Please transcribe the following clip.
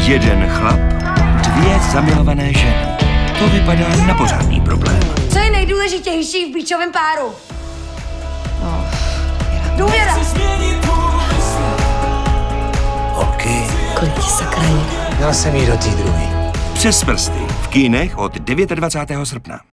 Jeden chlap, dvě zamilované ženy. To vypadá na pořádný problém. Co je nejdůležitější v býčovém páru? No, důvěra. Holky. Kolik ti sakra je? Měl jsem jít do té druhé. Přes prsty. V kinech od 29. srpna.